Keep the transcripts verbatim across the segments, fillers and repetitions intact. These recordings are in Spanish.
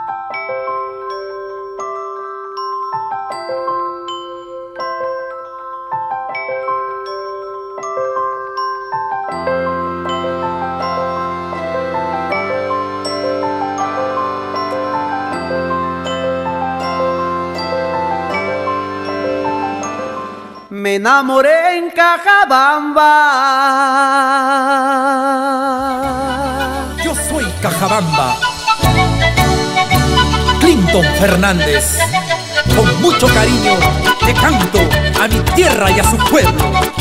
Me enamoré en Cajabamba. Yo soy Cajabamba, Clinton Fernández. Con mucho cariño te canto a mi tierra y a su pueblo.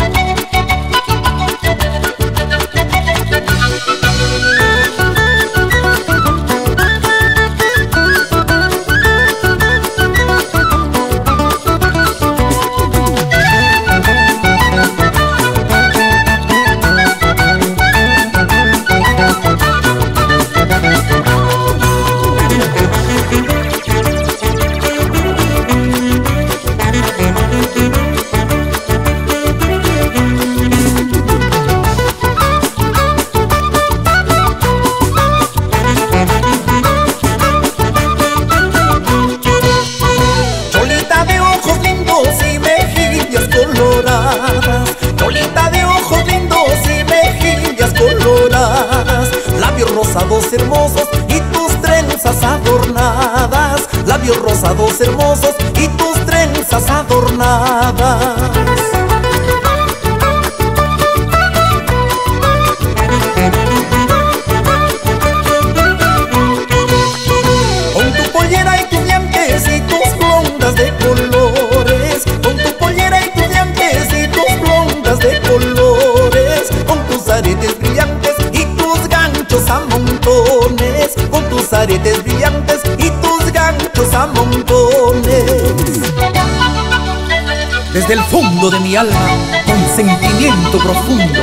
Rosados hermosos y tus trenzas adornadas, labios rosados hermosos y tus trenzas adornadas. Con tu pollera y tus dientes y tus blondas de colores, con tu pollera y tus dientes y tus blondas de colores, con tus aretes brillantes y tus ganchos a montones, con tus aretes brillantes y tus ganchos a montones. Desde el fondo de mi alma, con sentimiento profundo.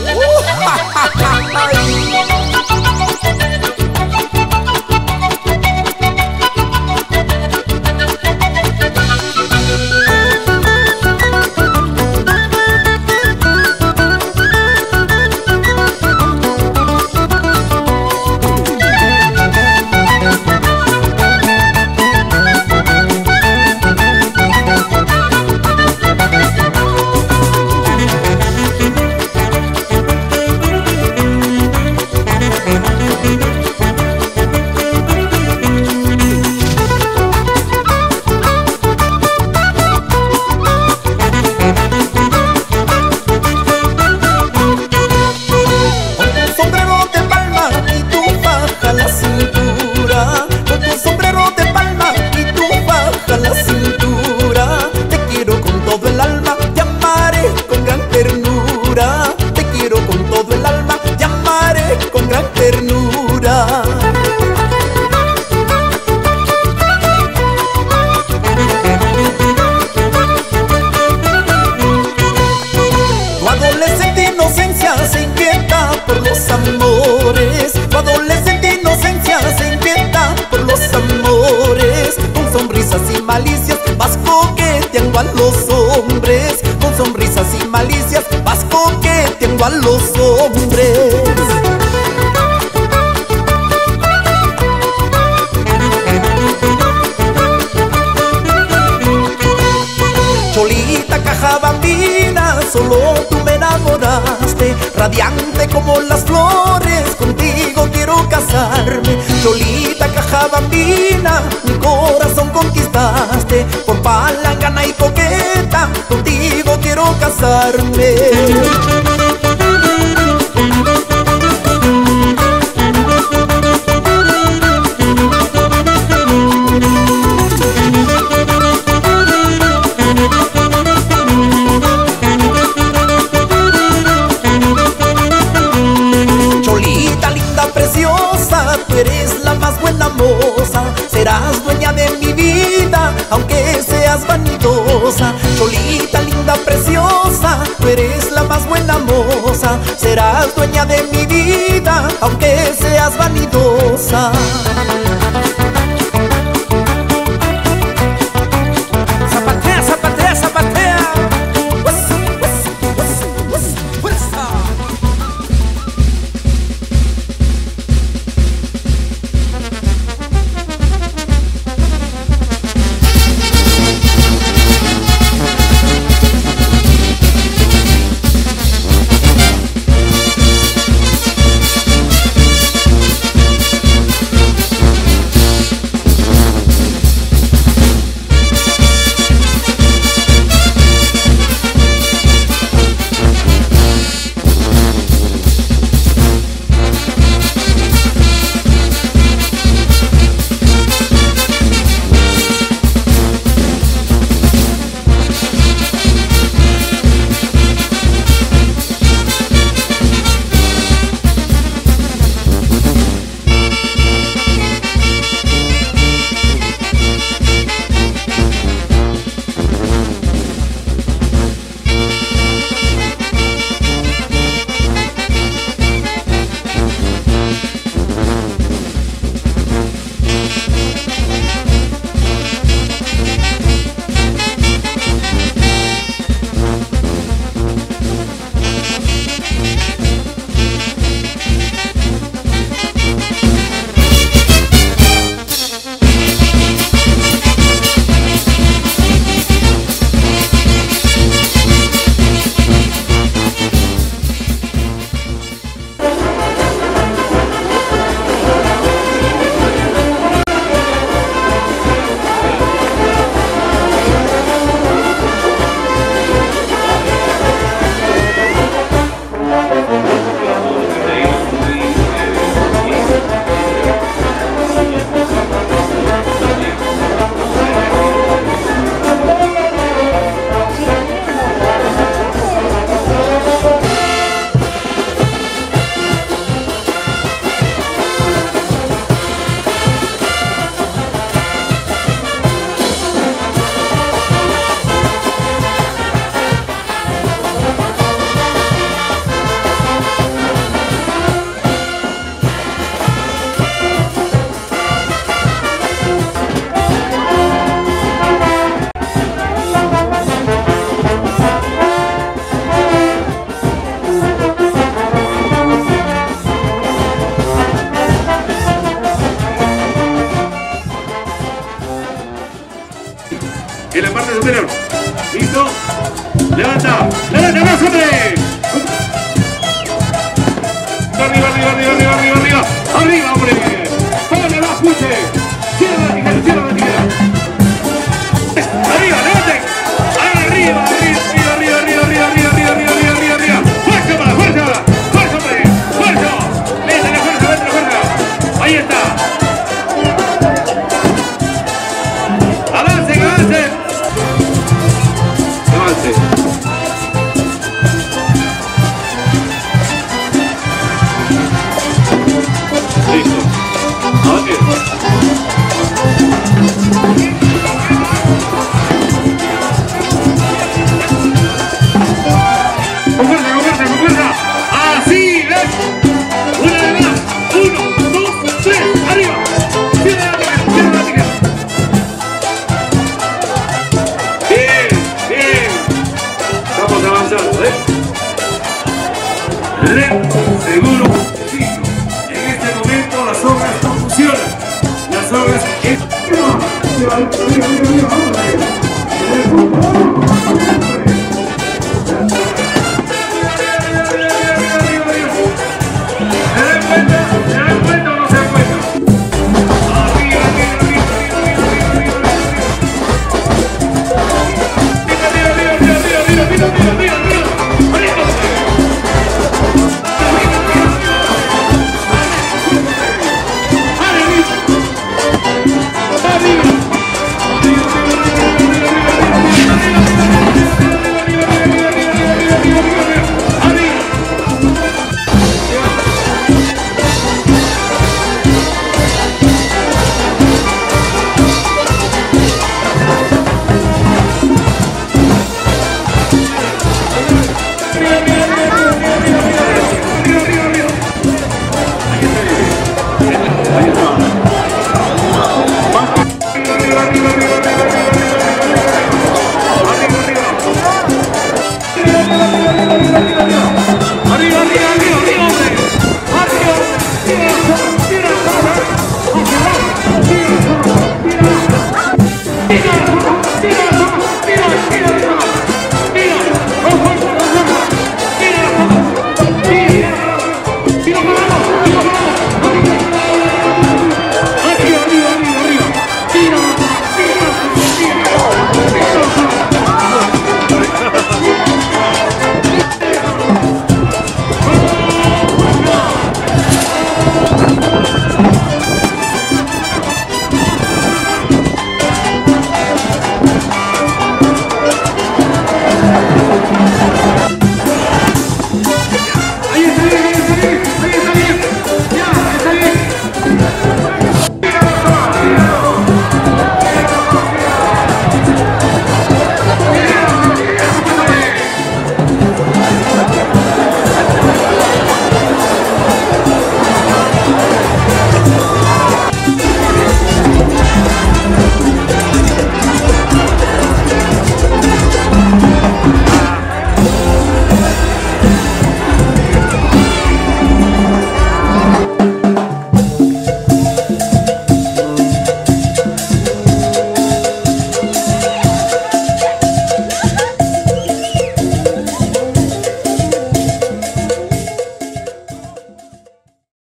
Vas coqueteando a los hombres, con sonrisas y malicias vas coqueteando a los hombres. Cholita cajabambina, solo tú me enamoraste, radiante como las flores, contigo quiero casarme. Cholita cajabambina, mi corazón conquistaste, por palangana y coqueta, contigo quiero casarme. Tú eres la más buena moza, serás dueña de mi vida, aunque seas vanidosa. Cholita linda preciosa, tú eres la más buena moza, serás dueña de mi vida, aunque seas vanidosa. Zapatea, zapatea, zapatea. Levanta, levanta más, hombre. Arriba, arriba, arriba, arriba, arriba, arriba. Arriba, hombre. Póngale más, puche. Cierra la tijera, cierra la tijera. Arriba, levante. Arriba, arriba, arriba, arriba, arriba, arriba, arriba, arriba, arriba, arriba, arriba, arriba. Fuerza, para, fuerza. Fuerza, hombre. Fuerza. Métele fuerza, métele fuerza. Ahí está. Avance, avance. Avance. Listo. Avance. Con fuerza, con fuerza, con fuerza. Así, ¿ves? Una de más. Uno, dos, tres. Arriba. Cierra la tijera, cierra la tijera. Bien, bien. Estamos avanzando, ¿eh? Lento, seguro, fijo. En este momento las obras no funcionan. Las obras...